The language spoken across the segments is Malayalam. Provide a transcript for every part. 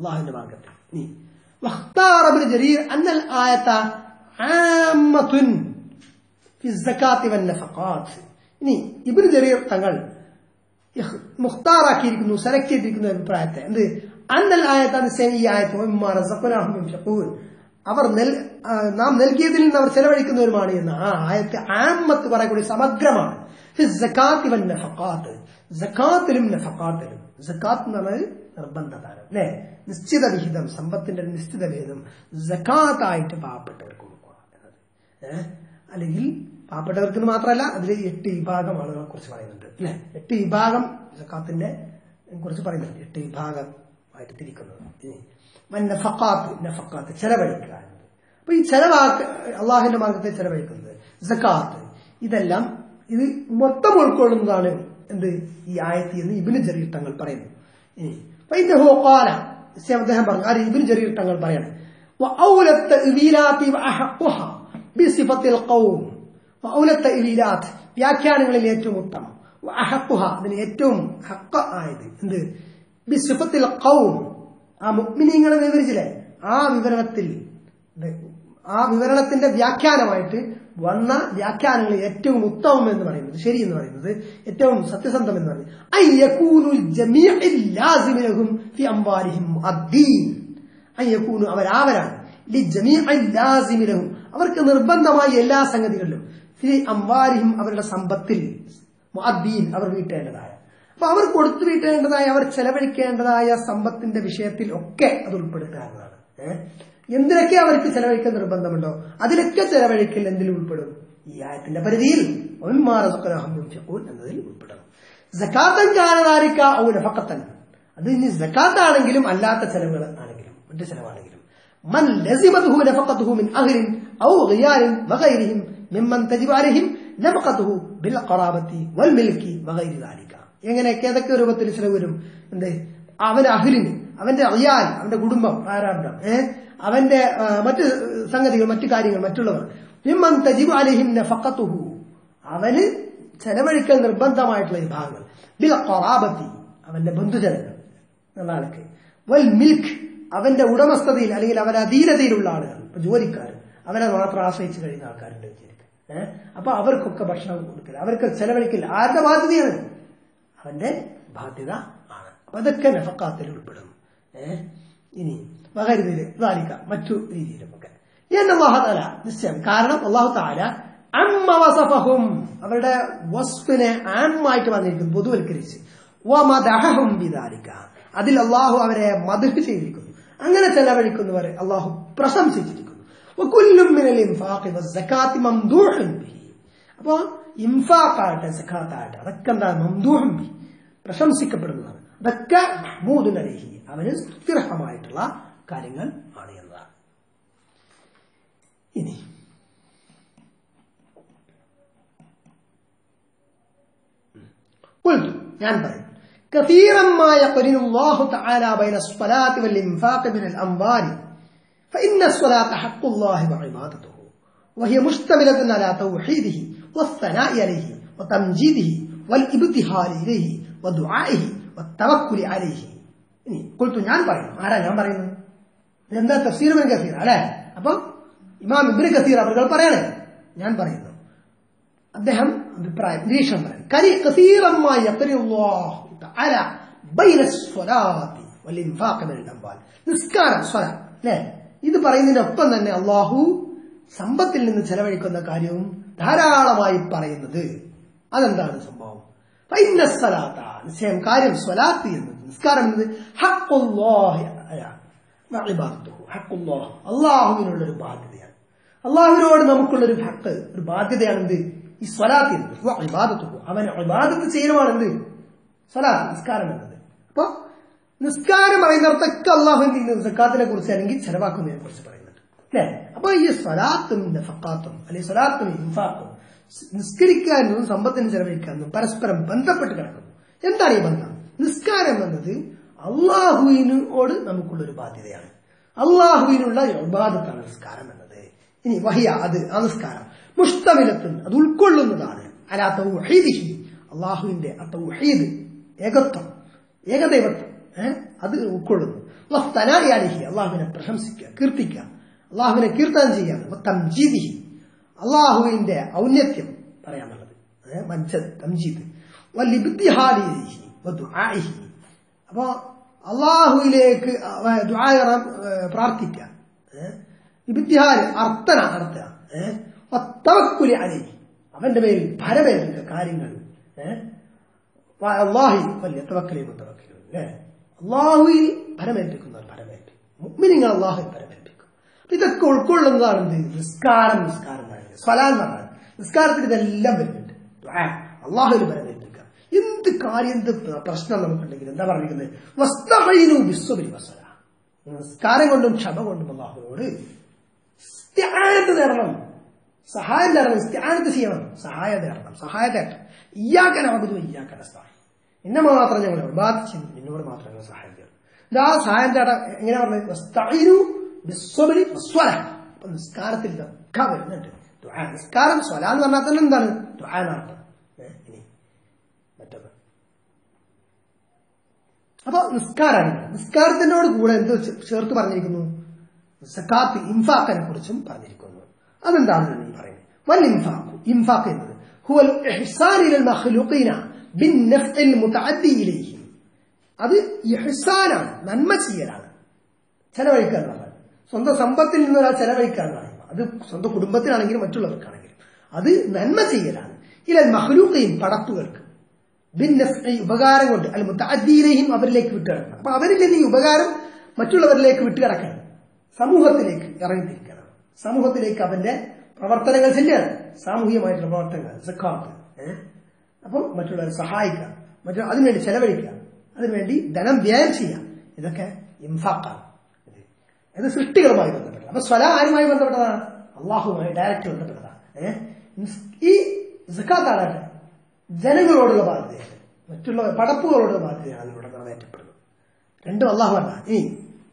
അള്ളാഹുവിന്റെ മാർഗത്തിൽ. ഇനി വഖ്താറ ഇബ്നു ജരീർ അന്നൽ ആയത ആമ്മത്തുൻ ഫി സകാത്തി വൻ നഫഖാത്ത്. ഇനി ഇബ്നു ജരീർ തങ്ങൾ മുഖ്താറാക്കിയിരിക്കുന്നു, സെലക്ട് ചെയ്തിരിക്കുന്ന അഭിപ്രായത്തെ എന്ത് അന്നൽ ആയത ഈ ആയത്ത് അവർ നാം നൽകിയതിൽ നിന്ന് അവർ ചെലവഴിക്കുന്നവരുമാണ് എന്ന് ആ ആയത്ത് ആമ്മത്ത് കുറെ കൂടി സമഗ്രമാണ്. സകാത്തിലും നഫഖാത്തിലും. സകാത്ത് എന്ന് പറഞ്ഞാൽ നിർബന്ധദാനം അല്ലെ, നിശ്ചിത വിഹിതം, സമ്പത്തിന്റെ നിശ്ചിത വിഹിതം സകാത്തായിട്ട് പാവപ്പെട്ടവർക്ക് കൊടുക്കണം എന്നത്. അല്ലെങ്കിൽ പാവപ്പെട്ടവർക്ക് മാത്രമല്ല, അതിൽ 8 വിഭാഗം ആളുകളെ കുറിച്ച് പറയുന്നുണ്ട് അല്ലെ. 8 വിഭാഗം സകാത്തിന്റെ കുറിച്ച് പറയുന്നുണ്ട്, 8 വിഭാഗമായിട്ട് തിരിക്കുന്നത്. നഫഖാത്ത് ചെലവഴിക്കുക. അപ്പൊ ഈ ചെലവാക്ക് അള്ളാഹുവിന്റെ മാർഗത്തെ ചെലവഴിക്കുന്നത്, സകാത്ത്, ഇതെല്ലാം ഇത് മൊത്തം ഉൾക്കൊള്ളുന്നതാണ് എന്ത് ഈ ആയത്ത് എന്ന് ഇബ്നു ജരീർ തങ്ങൾ പറയുന്നു. ഇനി അദ്ദേഹം പറഞ്ഞു, ആര്? ഇബ്നു ജരീർ തങ്ങൾ പറയണം, വ്യാഖ്യാനങ്ങളിൽ ഏറ്റവും ഉത്തമം, അതിന് ഏറ്റവും ഹഖ് ആയത് എന്ത് ബിസിഫത്തിൽ ഖൗം, ആ മുഅ്മിനീങ്ങളെ വിവരിച്ചില്ലേ, ആ വിവരണത്തിന്റെ വ്യാഖ്യാനമായിട്ട് വന്ന വ്യാഖ്യാനങ്ങൾ ഏറ്റവും ഉത്തമം എന്ന് പറയുന്നത്, ശരി എന്ന് പറയുന്നത്, ഏറ്റവും സത്യസന്ധം എന്ന് പറയുന്നത് അവരാവരാണ് അവർക്ക് നിർബന്ധമായി എല്ലാ സംഗതികളിലും ഫി അംവാരിഹിം അവരുടെ സമ്പത്തിൽ മുഅദ്ദീൻ അവർ വീട്ടേണ്ടതായ, അപ്പൊ അവർ കൊടുത്തു വീട്ടേണ്ടതായ, അവർ ചെലവഴിക്കേണ്ടതായ സമ്പത്തിന്റെ വിഷയത്തിൽ ഒക്കെ അത് ഉൾപ്പെടുത്തുക എന്നതാണ്. എന്തിനൊക്കെ അവർക്ക് ചെലവഴിക്കാൻ നിർബന്ധമുണ്ടോ അതിലൊക്കെ ചെലവഴിക്കൽ എന്തിൽ ഉൾപ്പെടും? ഈ ആയത്തിന്റെ പരിധിയിൽ എന്നതിൽ ഉൾപ്പെടണം. സകാത്തൻ കാനദാരിക ഔ നഫഖത്തൻ, അത് ഇനി സകാത്താണെങ്കിലും അല്ലാത്ത ചെലവുകൾ ആണെങ്കിലും മറ്റു ചെലവാണെങ്കിലും, മൻ ലസിമതുഹു നഫഖതുഹു മിൻ അഹ്ലിൻ ഔ ഗിയാരിൻ വഗൈരിഹിം മിമ്മൻ തജിബു അലൈഹിം നഫഖതുഹു ബിൽ ഖറാബത്തി വൽ മിൽക്കി വഗൈരി ദാലിക. എങ്ങനെയൊക്കെ ഏതൊക്കെ രൂപത്തിൽ ചെലവ് വരും? എന്ത് അവന്റെ അഹ്ലിന്, അവന്റെ അയാൽ, അവന്റെ കുടുംബം, പ്രാരാബ്ദം, അവന്റെ മറ്റ് സംഗതികൾ, മറ്റു കാര്യങ്ങൾ, മറ്റുള്ളവർ, മിമ്മൻ തജിബു അലൈഹിം നഫഖതുഹു, അവന് ചെലവഴിക്കൽ നിർബന്ധമായിട്ടുള്ള വിഭാഗങ്ങൾ, ബിൽ ഖറാബത്തി, അവന്റെ ബന്ധുജനങ്ങൾ എന്ന ആൾക്ക്, വൽ മിൽക്ക്, അവന്റെ ഉടമസ്ഥതയിൽ അല്ലെങ്കിൽ അവന്റെ അധീനതയിലുള്ള ആളുകൾ, ഇപ്പൊ ജോലിക്കാർ, അവനെ മാത്രം ആശ്രയിച്ച് കഴിയുന്ന ആൾക്കാരുണ്ട് വിചാരിക്കുക. അപ്പൊ അവർക്കൊക്കെ ഭക്ഷണം കൊടുക്കൽ, അവർക്ക് ചെലവഴിക്കൽ ആരുടെ ബാധ്യതയാണ്? അവന്റെ ബാധ്യത ആണ്. അപ്പൊ അതൊക്കെ നഫഖാത്തിൽ ഉൾപ്പെടും. ഇനി വഗൈരി ദാലിക, മറ്റു രീതിയിലുമൊക്കെ അല്ലാഹു തആല നിശ്ചയം. കാരണം അല്ലാഹു തആല അമ്മ വസഫഹും, അവരുടെ വസ്ഫിനെ ആമ്മായിട്ട് വന്നിരിക്കുന്നു, പൊതുവൽക്കരിച്ച്, വമദഹഹും ബിദാലിക, അതിൽ അല്ലാഹു അവരെ മദ്ഹ് ചെയ്തിരിക്കുന്നു. അങ്ങനെ ചെലവഴിക്കുന്നവരെ അല്ലാഹു പ്രശംസിച്ചിരിക്കുന്നു. വകുല്ലും മിനൽ ഇൻഫാഖി വസ്സകാത്തി മംദൂഹുൻ ബിഹി. അപ്പോൾ ഇൻഫാഖാട്ടെ സകാത്താട്ടെ അതൊക്കെ എന്താണ്? മംദൂഹുൻ ബിഹി, പ്രശംസിക്കപ്പെടുന്നതാണ്. അതൊക്കെ മഹ്മൂദുൻ അലൈഹി, അവന് സ്തുത്യർഹമായിട്ടുള്ള കാര്യങ്ങൾ ആണ് എന്നതാണ്. ഇനി ഞാൻ പറയും, كثيرا ما يقرن الله تعالى بين الصلاة والإنفاق من الأموال فإن الصلاة حق الله وعبادته وهي مشتملة على توحيده والثناء عليه وتمجيده والابتهال إليه ودعائه والتوكل عليه. قلت ഞാൻ പറയും, ആരാ ഞാൻ പറയുന്നത്? എന്താ തഫ്സീർ ഇബ്നു കസീർ അല്ലേ? അപ്പൊ ഇമാം ഇബ്നു കസീർ അവർ പറയണേ, ഞാൻ പറയുന്നു. അദ്ദേഹം അഭിപ്രായം നിരീക്ഷണം പറയും, നിസ്കാരം സ്വലാത്ത് അല്ലെ, ഇത് പറയുന്നതിനൊപ്പം തന്നെ അള്ളാഹു സമ്പത്തിൽ നിന്ന് ചെലവഴിക്കുന്ന കാര്യവും ധാരാളമായി പറയുന്നത്. അതെന്താണ് സംഭവം? നിശ്ചയം കാര്യം സ്വലാത്ത് എന്നത്, നിസ്കാരം എന്നത് അള്ളാഹുവിനുള്ളൊരു ബാധ്യതയാണ്. അള്ളാഹുവിനോട് നമുക്കുള്ളൊരു ഹക്ക്, ഒരു ബാധ്യതയാണെന്ത്? ഈ സ്വലാത്ത് എന്നത്. അവന് ഇബാദത്ത് ചെയ്യലുമാണെന്ത്? സ്വലാത്ത്, നിസ്കാരം എന്നത്. അപ്പൊ നിസ്കാരം പറയുന്നിടത്തൊക്കെ അള്ളാഹു എന്ത് ചെയ്യുന്നത്? സക്കാത്തിനെ കുറിച്ച് അല്ലെങ്കിൽ ചെലവാക്കുന്നതിനെ കുറിച്ച് പറയുന്നുണ്ട് അല്ലെ. അപ്പൊ ഈ സ്വലാത്തും നഫഖാത്തും അല്ലെങ്കിൽ സ്വലാത്തും ഇൻഫാഖും, നിസ്കരിക്കുക എന്നതും സമ്പത്തിന് ചെലവഴിക്കുക എന്നതും പരസ്പരം ബന്ധപ്പെട്ട് കിടക്കുന്നു. എന്താണ് ഈ ബന്ധം? നിസ്കാരം എന്നത് അള്ളാഹുവിനോട് നമുക്കുള്ളൊരു ബാധ്യതയാണ്, അള്ളാഹുവിനുള്ള ഇബാദത്താണ് നിസ്കാരം എന്നത്. ഇനി വഹിയ, അത് ആ നിസ്കാരം മുസ്തമിലത്തുൻ, അത് ഉൾക്കൊള്ളുന്നതാണ്, അലാ തൗഹീദിഹി, അള്ളാഹുവിന്റെ തൗഹീദ്, ഏകത്വം, ഏകദൈവത്വം, അത് ഉൾക്കൊള്ളുന്നു. വസ്തനാഇ അലൈഹി അല്ലാഹുവിനെ പ്രശംസിക്കുക, കീർത്തിക്കുക, അല്ലാഹുവിനെ കീർത്തനം ചെയ്യുക, വതംജീദിഹി അല്ലാഹുവിന്റെ ഔന്നത്യം പറയാനുള്ളത്, മജ്ജദ് തംജീദ്, വലിബ്തിഹാലിഹി വദുആഇഹി അപ്പോ അല്ലാഹുവിലേക്ക് ദുആ പ്രാർത്ഥിക്കുക, ഇബ്തിഹാൽ അർത്ഥന നടത്തുക, വതവക്കുലി അലൈഹി അവന്റെ പേരിൽ ഭരമേൽപ്പിക്കുക കാര്യങ്ങൾ, അല്ലാഹി വല്യതവക്കലി മുതവക്കലു അല്ലേ, അല്ലാഹുവിൽ ഭരമേൽപ്പിക്കുന്നവർ ഭരമേൽപ്പിക്കും, മുഅ്മിനീങ്ങൾ അല്ലാഹുവിൽ ഭരമേൽപ്പിക്കും. ഇതൊക്കെ ഉൾക്കൊള്ളുന്നതാണ് നിസ്കാരം. നിസ്കാരം സ്വലാത്ത് എന്ന് പറഞ്ഞാൽ നിസ്കാരത്തിൽ ഇതെല്ലാം വരുന്നുണ്ട്. അല്ലാഹുവിൽ ഭരമേൽപ്പിക്കുക. എന്ത് കാര്യം, എന്ത് പ്രശ്നം നമുക്കുണ്ടെങ്കിൽ എന്താ പറഞ്ഞിരിക്കുന്നത്? വസ്തഈനു ബിസ്സബ്രി വസ്സലാ, നിസ്കാരം കൊണ്ടും ക്ഷമ കൊണ്ടും അല്ലാഹുവിനോട് ഇസ്തിആനത്ത് തേടണം, സഹായം തേടണം, ഇസ്തിആനത്ത് ചെയ്യണം, സഹായം തേടണം, സഹായം തേടണം. ഇയ്യാക നഅ്ബുദു വഇയ്യാക നസ്തഈൻ, നിന്നെ മാത്രം ഞങ്ങൾ ഇബാദത്ത് ചെയ്യുന്നു, നിന്നോട് മാത്രം ഞങ്ങൾ സഹായം തേടും. ഇതാ സഹായം തേടാൻ എങ്ങനെ പറഞ്ഞത്? വസ്തഈനു ബിസ്സബ്രി വസ്സലാ. അപ്പൊ നിസ്കാരത്തിൽ ഇതൊക്കെ വരുന്നുണ്ട്. ദുആ, നിസ്കാരം സ്വലാ എന്ന് പറഞ്ഞാൽ തന്നെ എന്താണ്? ദുആ എന്നാണ്. ഇനി മറ്റൊന്ന്, അപ്പൊ നിസ്കാരമാണ്. നിസ്കാരത്തിനോട് കൂടെ എന്ത് ചേർത്ത് പറഞ്ഞിരിക്കുന്നു? സക്കാത്ത്, ഇൻഫാഖിനെ കുറിച്ചും പറഞ്ഞിരിക്കുന്നു. അതെന്താണെന്ന് നീ പറയുന്നത്? വൽ ഇൻഫാഖ്, ഇൻഫാഖ് എന്നത് ഹുവൽ ഇഹ്സാൻ ഇലൽ മഖ്ലൂഖീന ബിന്നഫ്ഇൽ മുതഅദ്ദി ഇലൈഹി, അത് ഇഹ്സാനാണ്, നന്മ ചെയ്യലാണ്. ചെലവഴിക്കുക എന്ന് പറഞ്ഞാൽ സ്വന്തം സമ്പത്തിൽ നിന്ന് ഒരാൾ ചെലവഴിക്കുക എന്ന് പറയുമ്പോൾ അത് സ്വന്തം കുടുംബത്തിനാണെങ്കിലും മറ്റുള്ളവർക്കാണെങ്കിലും അത് നന്മ ചെയ്യലാണ്. ഇലൽ മഖ്ലൂഖീൻ പടപ്പുകൾക്ക്, ബിന്നഫ്ഇ ഉപകാരം കൊണ്ട്, അൽ മുതഅദ്ദി ഇലൈഹിം അവരിലേക്ക് വിട്ടുകിടക്കണം. അപ്പൊ അവരിൽ നിന്ന് ഈ ഉപകാരം മറ്റുള്ളവരിലേക്ക് വിട്ടുകിടക്കണം, സമൂഹത്തിലേക്ക് ഇറങ്ങിത്തിരിക്കണം, സമൂഹത്തിലേക്ക് അവന്റെ പ്രവർത്തനങ്ങൾ ചെല്ലുകയാണ്, സാമൂഹികമായിട്ടുള്ള പ്രവർത്തനങ്ങൾ, സക്കാത്ത്. അപ്പം മറ്റുള്ളവരെ സഹായിക്കുക, അതിനുവേണ്ടി ചെലവഴിക്കുക, അതിനുവേണ്ടി ധനം വ്യയം ചെയ്യാം. ഇതൊക്കെ ഇൻഫാഖാണ്. ഇത് സൃഷ്ടികളുമായി ബന്ധപ്പെട്ടത്. അപ്പൊ സ്വലാ ആരുമായി ബന്ധപ്പെട്ടതാണ്? അള്ളാഹുമായി ഡയറക്റ്റ് ബന്ധപ്പെട്ടതാണ്. ഈ സക്കാത്താണാട്ടെ ജനങ്ങളോടുള്ള ബാധ്യതയാണ്, മറ്റുള്ള പടപ്പുകളോടുള്ള ബാധ്യതയാണ് ഇവിടെ നിറവേറ്റപ്പെടുന്നത്. രണ്ടും അള്ളാഹു ആണ്. ഇനി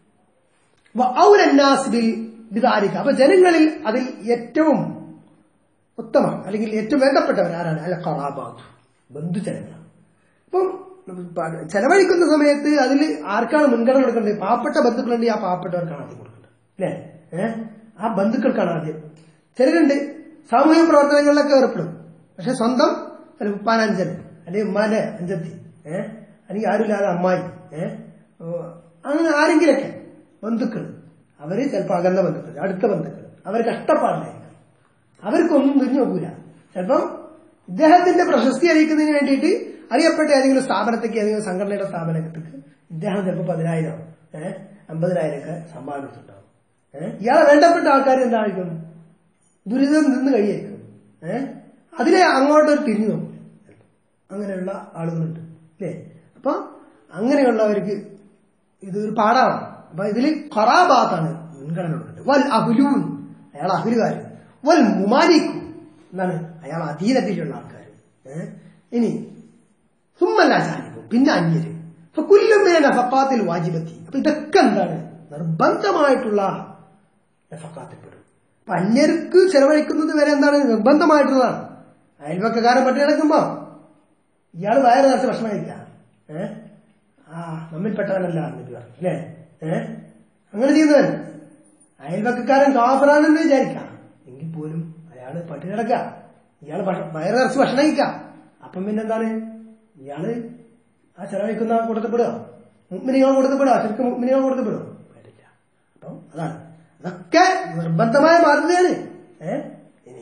അപ്പൊ ജനങ്ങളിൽ അതിൽ ഏറ്റവും ഉത്തമം അല്ലെങ്കിൽ ഏറ്റവും വേണ്ടപ്പെട്ടവർ ആരാണ്? അൽ ഖറാബാത്ത്, ബന്ധുജനങ്ങളാണ്. അപ്പം ചെലവഴിക്കുന്ന സമയത്ത് അതിൽ ആർക്കാണ് മുൻഗണന കൊടുക്കേണ്ടത്? പാവപ്പെട്ട ബന്ധുക്കളുണ്ടെങ്കിൽ ആ പാവപ്പെട്ടവർക്കാണ് ആദ്യം കൊടുക്കേണ്ടത് അല്ലേ? ആ ബന്ധുക്കൾക്കാണ് ആദ്യം. ചിലരുണ്ട് സാമൂഹിക പ്രവർത്തനങ്ങളിലൊക്കെ ഏർപ്പെടും, പക്ഷെ സ്വന്തം ഉപ്പാനഞ്ചൻ അല്ലെങ്കിൽ ഉമ്മാന്റെ അഞ്ചത്തി അല്ലെങ്കിൽ ആരുമില്ലാതെ അമ്മായി അങ്ങനെ ആരെങ്കിലൊക്കെ ബന്ധുക്കൾ, അവര് ചിലപ്പോൾ അകന്ന ബന്ധുക്കൾ, അടുത്ത ബന്ധുക്കൾ, അവർ കഷ്ടപ്പാടിലായിരിക്കും, അവർക്കൊന്നും തിരിഞ്ഞു നോക്കൂല. ചിലപ്പം ഇദ്ദേഹത്തിന്റെ പ്രശസ്തി അറിയിക്കുന്നതിന് വേണ്ടിയിട്ട് അറിയപ്പെട്ട ഏതെങ്കിലും സ്ഥാപനത്തേക്ക്, ഏതെങ്കിലും സംഘടനയുടെ സ്ഥാപനത്തേക്ക് ഇദ്ദേഹം ചിലപ്പോൾ 10,000 50,000 ഒക്കെ സമ്പാദിച്ചിട്ടുണ്ടാവും. ഇയാളെ വേണ്ടപ്പെട്ട ആൾക്കാർ എന്തായിരിക്കും? ദുരിതം നിന്ന് കഴിയായിരിക്കും. അതിനെ അങ്ങോട്ടൊരു തിരിഞ്ഞു നോക്കും. അങ്ങനെയുള്ള ആളുകളുണ്ട് അല്ലേ? അപ്പൊ അങ്ങനെയുള്ളവർക്ക് ഇതൊരു പാഠമാണ്. അപ്പൊ ഇതില് ഖറാബാത്താണ് മുൻഗണന കൊടുക്കുന്നത്. വൽ അഹ്ലൂൻ, അയാൾ അഹ്ലുകാര്. വൽ മുമാലിക്കു, എന്താണ്? അയാൾ അധീനത്തിലുള്ള ആൾക്കാർ. ഇനി സുമ്മല്ലാചാരിക്കും, പിന്നെ അന്യര്. അപ്പൊ കുല്ലുമേ നഫഖാത്തിൽ വാജിബത്തി, അപ്പൊ ഇതൊക്കെ എന്താണ്? നിർബന്ധമായിട്ടുള്ള നഫഖാത്തിൽപ്പെടും. അപ്പൊ അന്യർക്ക് ചെലവഴിക്കുന്നത് വരെ എന്താണ്? നിർബന്ധമായിട്ടുള്ളതാണ്. അയൽവക്കക്കാരൻ പട്ടി കിടക്കുമ്പോ ഇയാൾ വയറ് നിറച്ച് ഭക്ഷണം കഴിക്കാം, നമ്മിൽപ്പെട്ടവനല്ല എന്ന് പറഞ്ഞു അല്ലേ? അങ്ങനെ ചെയ്യുന്നവൻ അയൽവക്കക്കാരൻ കാഫറാണെന്ന് വിചാരിക്കാം, എങ്കിൽ പോലും അയാള് പട്ടി കിടക്കുക, ഇയാള് വയറ് നിറച്ച് ഭക്ഷണം കഴിക്കാം. അപ്പം പിന്നെന്താണ്? ഇയാള് ആ ചെലവഴിക്കുന്ന കൊടുത്തപ്പെടുക, മുഅ്മിനീങ്ങൾ കൊടുത്തപ്പെടുക, ശരിക്കും മുഅ്മിനീങ്ങൾ കൊടുത്തപ്പെടുക പറ്റില്ല. അപ്പം അതാണ്, അതൊക്കെ നിർബന്ധമായ ബാധ്യതയാണ്. ഇനി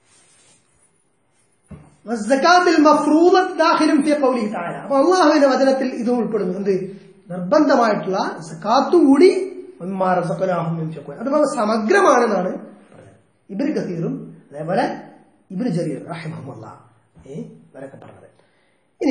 അപ്പൊ അള്ളാഹുവിന്റെ വചനത്തിൽ ഇത് ഉൾപ്പെടുന്നു. എന്ത്? നിർബന്ധമായിട്ടുള്ള സക്കാത്തും കൂടി അതുപോലെ സമഗ്രമാണെന്നാണ് പറഞ്ഞത് ഇബ്നു കസീറും അതേപോലെ ഇബ്നു ജരീർ റഹിമഹുല്ലാഹ് ഇവരൊക്കെ പറഞ്ഞത്. ഇനി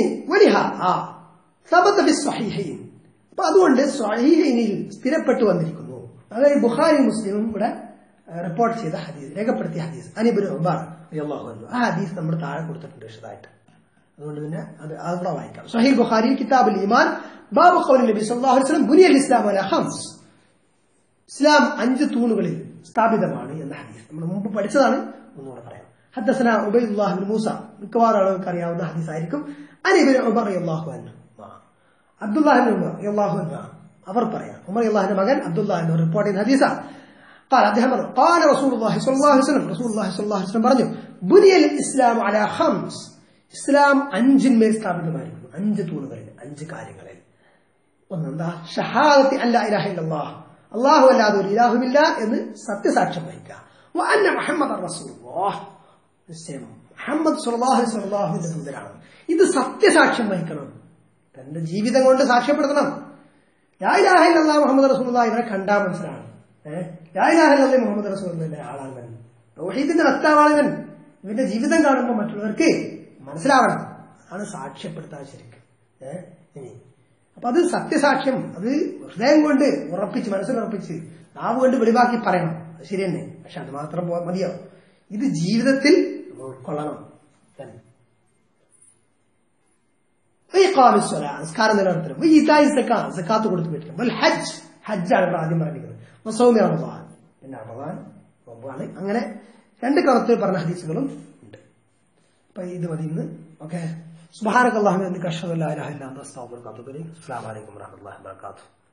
അപ്പൊ അതുകൊണ്ട് സ്വഹീഹൈനിൽ സ്ഥിരപ്പെട്ടു വന്നിരിക്കുന്നു. അതായത് ബുഖാരി മുസ്ലിമും ഇവിടെ റിപ്പോർട്ട് ചെയ്ത ഹദീസ്, രേഖപ്പെടുത്തിയ ഹദീസ് അനിബ്നു ഉമർ റളിയല്ലാഹു അൻഹു. ആ ഹദീസ് നമ്മൾ താഴെ കൊടുത്തിട്ടുണ്ട് വിശദമായിട്ട്, അതുകൊണ്ട് പിന്നെ അത് അവിടെ വായിക്കാം. സ്വഹീഹ് ബുഖാരി കിതാബുൽ ഈമാൻ ബാബു ഖൗലി നബി സല്ലല്ലാഹു അലൈഹി വസല്ലം ബുനിയൽ ഇസ്ലാമു അലാ ഖംസ്, ഇസ്ലാം 5 തൂണുകളിൽ സ്ഥാപിതമാണ് എന്ന ഹദീസ് നമ്മൾ മുമ്പ് പഠിച്ചതാണ്, ഒന്നുകൂടെ പറയാം. ഹദ്ദസനാ ഉബൈദുല്ലാഹ് ഇബ്നു മൂസ, മിക്കവാറും ആളുകൾക്ക് അറിയാവുന്ന ഹദീസ് ആയിരിക്കും. അനി ഇബ്നു ഉമർ റളിയല്ലാഹു അൻഹു, അബ്ദുല്ലാഹ് ഇബ്നു ഉമർ റളിയല്ലാഹു അൻഹു അവർ പറയാം. ഉമർ റളിയല്ലാഹുവിന്റെ മകൻ അബ്ദുല്ലാഹ് എന്ന് റിപ്പോർട്ട് ചെയ്യുന്ന ഹദീസാണ്. അദ്ദേഹം പറഞ്ഞു ഖാല റസൂലുള്ളാഹി സ്വല്ലല്ലാഹു അലൈഹി വസല്ലം, റസൂലുള്ളാഹി സ്വല്ലല്ലാഹു അലൈഹി വസല്ലം പറഞ്ഞു ബുനിയൽ ഇസ്ലാമു അലാ ഖംസ്, ഇസ്ലാം 5 സ്ഥാപിതമായിരിക്കുന്നു. 5 തൂണുകളിൽ, 5 കാര്യങ്ങളിൽ. ഒന്നെന്താ? ഷഹാദത്തി അല്ലാ ഇലാഹ ഇല്ലല്ലാഹ്, അല്ലാഹു അല്ലാതെ ഒരു ഇലാഹുമില്ല എന്ന് സത്യസാക്ഷ്യം വഹിക്കുക. വ അന്ന മുഹമ്മദർ റസൂലുള്ളാഹ്, നിശ്ചയം മുഹമ്മദ് സ്വല്ലല്ലാഹു അലൈഹി വസല്ലം അല്ലാഹുവിന്റെ ദൂതനാണ്. ഇത് സത്യസാക്ഷ്യം വഹിക്കണം, തന്റെ ജീവിതം കൊണ്ട് സാക്ഷ്യപ്പെടുത്തണം. ലാ ഇലാഹ ഇല്ലല്ലാഹ് മുഹമ്മദ് റസൂലുള്ളാഹ് ഇവരെ കണ്ടാൽ മനസ്സിലാണ്. ലാ ഇലാഹ ഇല്ലല്ലാഹ് മുഹമ്മദ് റസൂലുള്ളാഹിന്റെ ആളാണ്, തൗഹീദിന്റെ വക്താവാണ്. ഇവന്റെ ജീവിതം കാണുമ്പോൾ മറ്റുള്ളവർക്ക് മനസ്സിലാവണം. അതാണ് സാക്ഷ്യപ്പെടുത്താൻ ശരിക്കും. ഇനി അപ്പൊ അത് സത്യസാക്ഷ്യം, അത് ഹൃദയം കൊണ്ട് ഉറപ്പിച്ച്, മനസ്സിലുറപ്പിച്ച്, നാവ് കൊണ്ട് വെളിവാക്കി പറയണം. അത് ശരി തന്നെ. പക്ഷെ അത് മാത്രം മതിയോ? ഇത് ജീവിതത്തിൽ ഉൾക്കൊള്ളണം. നിസ്കാരം നിലനിർത്തണം. സക്കാത്ത് കൊടുത്തു പറ്റണം. ഹജ്ജാണ് ആദ്യം പറഞ്ഞിരിക്കുന്നത്. സൗമ്യ റമദാൻ, പിന്നെ റമദാൻ നോമ്പാണ്. അങ്ങനെ 2 ക്രമത്തിൽ പറഞ്ഞ ഹദീസുകളും ഉണ്ട്. അപ്പൊ ഇത് മതി ഇന്ന്. ഓക്കെ. സുബ്ഹാനക അല്ലാഹുമ്മ വബിഹംദിക അശ്ഹദു അല്ലാ ഇലാഹ ഇല്ല അൻത അസ്തഗ്ഫിറുക വ അത്തൂബു ഇലൈക്. അസ്സലാമു അലൈക്കും വറഹ്മത്തുള്ളാഹി വബറകാതുഹു.